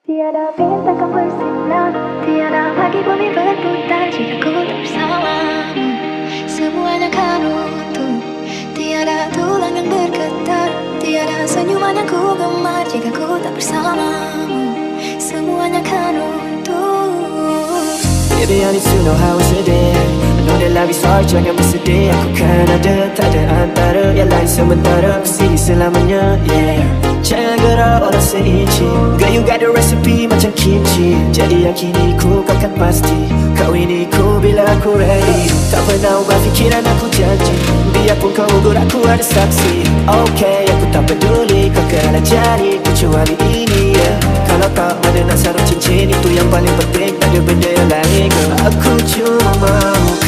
Tiada bintang kau bersinar, tiada lagi bumi berputar jika ku tak bersamamu. Semuanya kan runtuh, tiada tulang yang bergetar, tiada senyuman yang ku gemar jika ku tak bersamamu. Semuanya kan runtuh. Baby, I need to know how it's today. I know that life is hard, jangan bersedih. Aku kan ada, tak ada antara. Yang lain sementara, kesini selamanya, yeah. Jangan gerak walau seinci. Girl, you got the recipe macam kimchi. Jadi yakini ku, kau kan pasti. Kau ini ku bila aku ready. Tak pernah ubah fikiran, aku janji. Biarpun kau ugur, aku ada saksi. Okay, aku tak peduli. Kau kena jadi kecuali ini, yeah. Kalau tak ada nak sarung cincin, itu yang paling penting. Tak ada benda yang lain, girl. Aku cuma mau